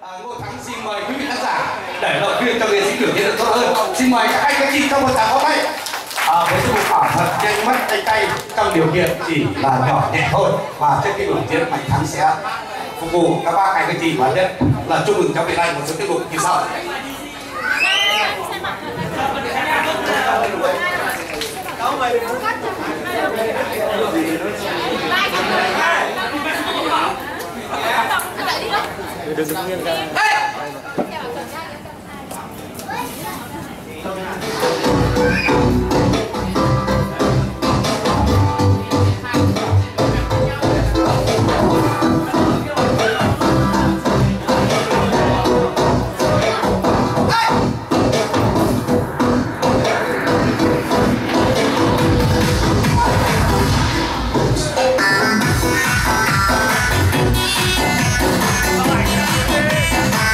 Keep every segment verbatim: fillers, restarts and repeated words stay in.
Ngô Thắng xin mời quý vị khán giả để động viên cho nghệ sĩ biểu diễn được tốt hơn. Xin mời các anh các chị trong một tràng pháo tay. À, với sự ảo thật nhanh mắt tay tay trong điều kiện chỉ là nhỏ nhẹ thôi, và trước khi biểu diễn Mạnh Thắng sẽ phục vụ các bác anh các chị và nhất là chúc mừng cháu Việt Anh một số tiết mục như sau. Đừng đứng nghiêng ra. Hãy subscribe cho kênh Ghiền Mì Gõ để không bỏ lỡ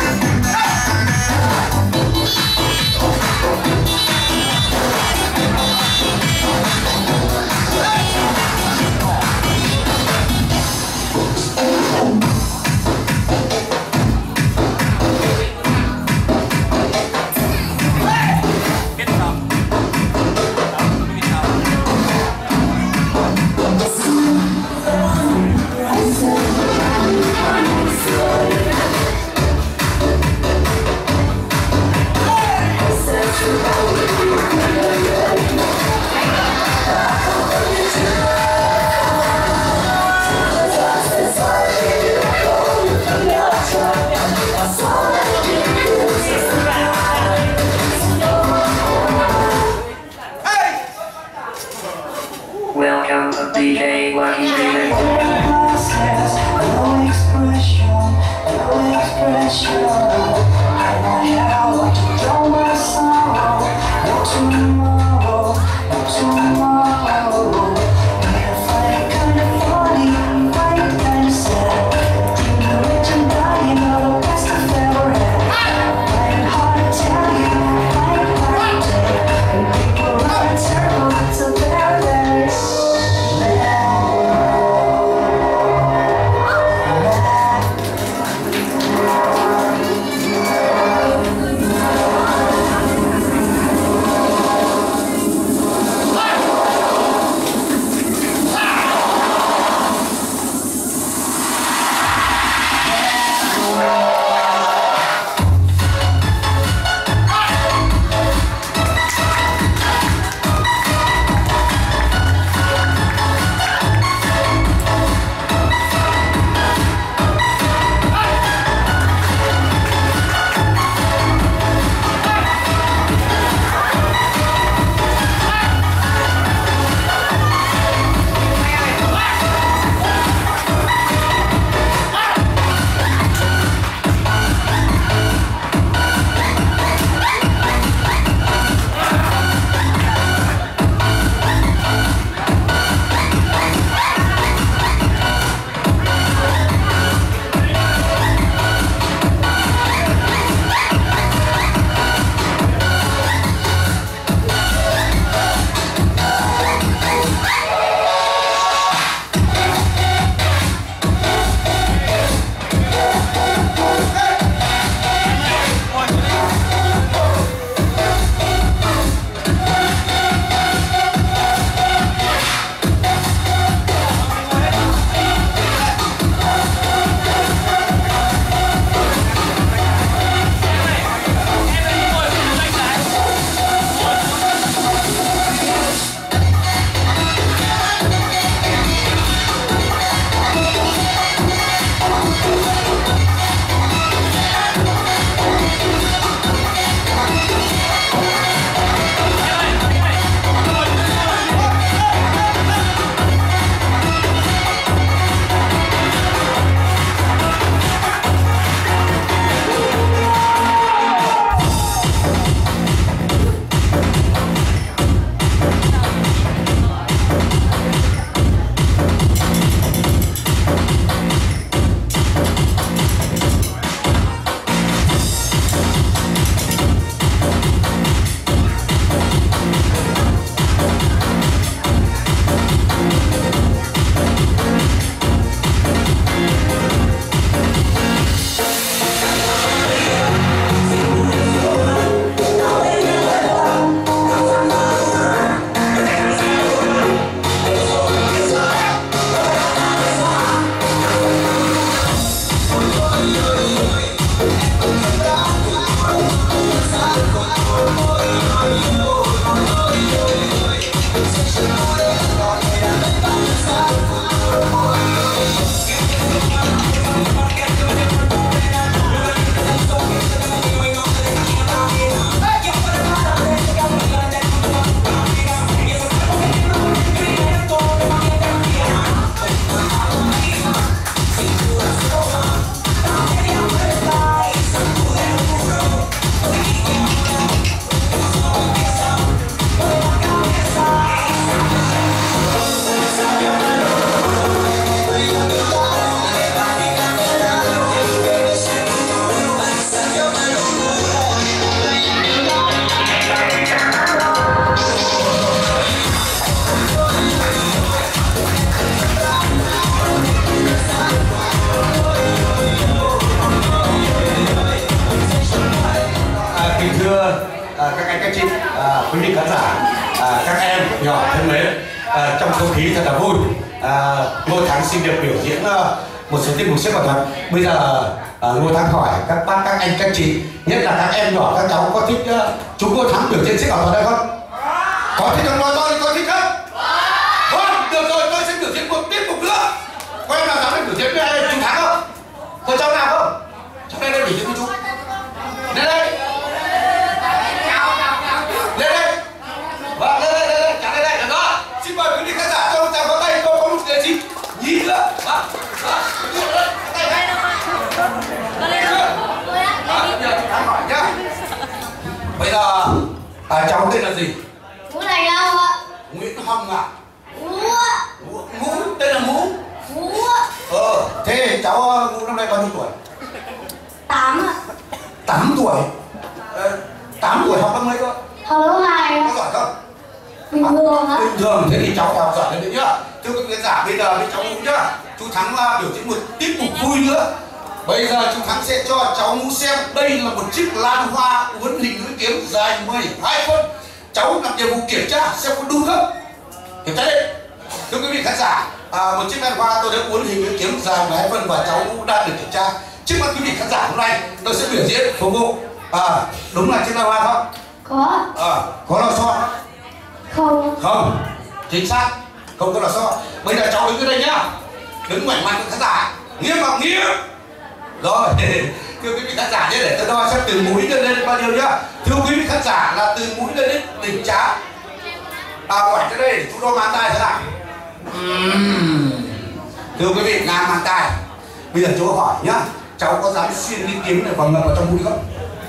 không khí thật là vui. À, Ngô Thắng xin được biểu diễn uh, một số tiết mục siếc ảo thuật. Bây giờ uh, Ngô Thắng hỏi các bác, các anh, các chị, nhất là các em nhỏ, các cháu có thích uh, chúng Ngô Thắng biểu diễn siếc ảo thuật hay không? Có thích không? Nói tôi có thích không? Vâng, được rồi, tôi sẽ biểu diễn một tiết mục nữa. Có em nào dám biểu diễn với ai chú Thắng không? Có cháu nào không? Cháu đây đây biểu diễn với chú. Lên đây. Lên đây. Vâng, lên đây, lên đây, cháu lên đây, được đó. Xin mời quý vị khán giả cho cháu có tay, tôi có một đề gì nhí nữa. Vâng, vâng, đưa lên, tay đây. Lên chưa? Vâng, giờ chú Thắng hỏi nhá. Bây giờ, à, cháu tên là gì? Ngũ Thành Long ạ. Nguyễn Hồng à? Ngũ. Ngũ, Ngũ, tên là Ngũ. Ngũ. Ờ, thế cháu Ngũ năm nay bao nhiêu tuổi? Tám ạ. Tám tuổi. Ờ, tám tuổi học lớp mấy cơ? Học lớp hai. Có giỏi không? Bình thường ạ. Bình thường, thế thì cháu học giỏi lên đấy nhá. Thưa quý khán giả, bây giờ với cháu Ngũ nhá, chú Thắng uh, biểu diễn một tiết mục vui nữa. Bây giờ chú Thắng sẽ cho cháu Ngũ xem đây là một chiếc lan hoa uốn hình lưỡi kiếm dài mười hai phân. Cháu làm nhiệm vụ kiểm tra xem có đúng không? Kiểm tra đi. Thưa quý vị khán giả, à, một chiếc lan hoa tôi đã uốn hình lưỡi kiếm dài mười hai phân và cháu Ngũ đã được kiểm tra. Trước mắt quý vị khán giả hôm nay tôi sẽ biểu diễn phục vụ. À, đúng là chiếc lan hoa không? Có. À, có lò xo? Không. Không, chính xác, không có lò xo. Bây giờ cháu đứng ở đây nhá, đứng ngoảnh mặt với khán giả, nghiêm vào nghiêm. Rồi, thưa quý vị khán giả nhé, để tôi đo xem từ mũi lên lên bao nhiêu nhá. Thưa quý vị khán giả là từ mũi lên đến đỉnh trán. À, ngoảnh ra đây để chú đo mang tay thế nào. Uhm. Thưa quý vị, ngang mang tay. Bây giờ chú hỏi nhá, cháu có dám xuyên cái kiếm này vào ngập vào trong mũi không?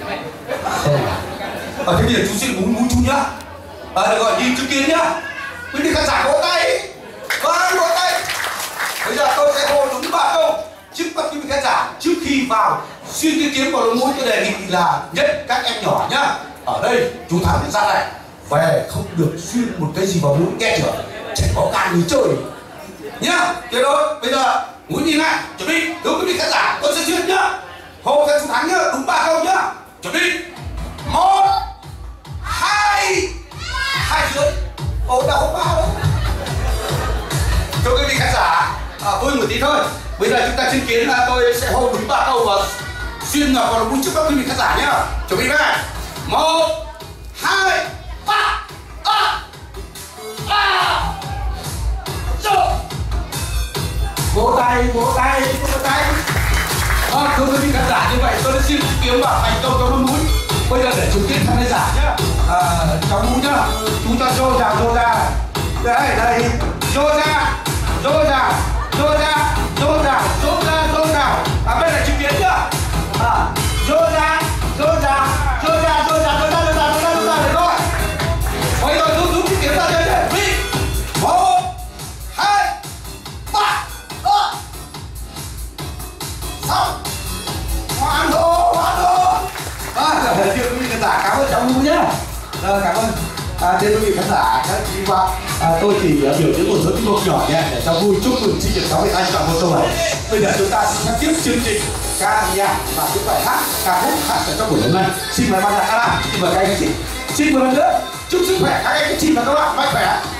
Không. À, thế bây giờ chú xuyên mũi mũi chú nhá. À, được rồi, nhìn chứng kiến nhá. Quý vị khán giả vỗ tay. Vâng, vỗ tay. Bây giờ tôi sẽ hô đúng ba câu trước mắt quý vị khán giả. Trước khi vào xuyên cái kiếm vào lỗ mũi, tôi đề nghị là nhất các em nhỏ nhá. Ở đây chú Thắng ra này, về không được xuyên một cái gì vào mũi, nghe chưa? Trẻ có gan như chơi nhá. Thế thôi, bây giờ mũi nhìn lại, chuẩn bị. Thưa quý vị khán giả, tôi sẽ xuyên nhá. Hô theo chú Thắng nhá, đúng ba câu nhá. Chuẩn bị. Một, hai, hai dưới. Ồ, đã không bao đâu. Thưa quý vị khán giả, à, vui một tí thôi. Bây giờ chúng ta chứng kiến là tôi sẽ hô đúng ba câu và xuyên ngập vào mũi trước các quý vị khán giả nhá. Chuẩn bị này. Một, hai, ba, à, à, rồi. Vỗ tay, vỗ tay, vỗ tay. À, thưa quý vị khán giả, như vậy tôi đã xuyên kiếm vào thành công trong mũi. Bây giờ để chứng kiến khán giả nhá. À, cháu Ngũ nhá, chú cho rô ra, rô ra. Đây, đây, rô ra, rô ra, rô ra, rô ra, rô ra, rô ra. À, bên này chứng kiến nhá. À, rô ra, rô ra, rô ra, rô ra, rô ra, rô ra, rô ra, rô ra, được rồi. Bây giờ rút rút cái kiếm ra đây đây. Đi. Một, hai, ba, ơ. Xong. Hoàn hồ, hoàn hồ. À, thưa quý vị khán giả, cảm ơn cháu Ngũ nhá. À, cảm ơn. À, thưa quý vị khán giả, các chị và à, tôi chỉ uh, biểu diễn một số tiết mục nhỏ nhé để cho vui, chúc mừng sinh nhật cháu Việt Anh chọn một tuổi. Bây giờ chúng ta sẽ tiếp chương trình ca nhạc và những bài hát ca khúc hát ở trong buổi hôm nay. Xin mời ban nhạc ca, xin mời các anh chị. Xin một lần nữa chúc sức khỏe các anh chị và các bạn mạnh khỏe.